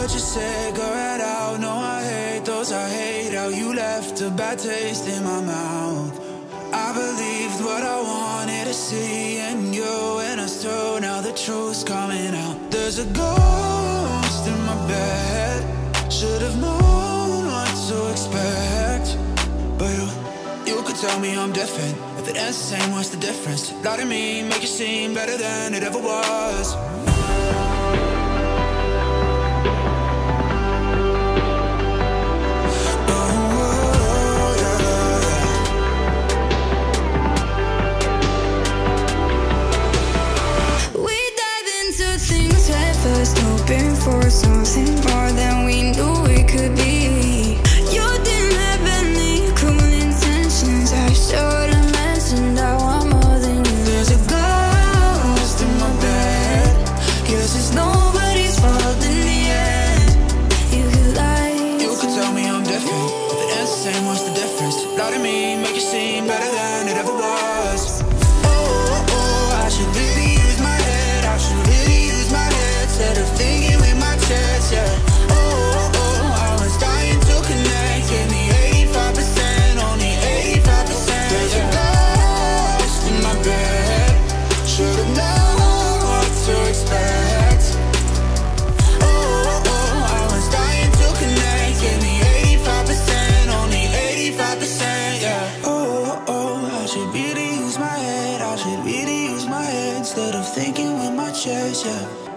what you said, go right out. No, I hate those, I hate how you left a bad taste in my mouth. I believed what I wanted to see in you, and I still, now the truth's coming out. There's a ghost in my bed, should've known what to expect. But you could tell me I'm different. If it ends the same, what's the difference? Lie to me, make it seem better than it ever was. First hoping for something more than we knew it could be. You didn't have any cruel intentions. I should've mentioned I want more than you. There's a ghost in my bed, guess it's nobody's fault in the end. You could lie, you could tell me I'm different. If it ends the same, what's the difference? Lie to me, make it seem better than it ever was. Oh, I should really use my head, I should really use my head instead of thinking with my chest, yeah. Oh, I was dying to connect. Give me 85%, only 85%. There's a ghost in my bed, should've known what to expect. Oh, I was dying to connect. Give me 85%, only 85%, yeah. Oh, I should really use my head, I should really use my head instead of thinking with my chest, yeah.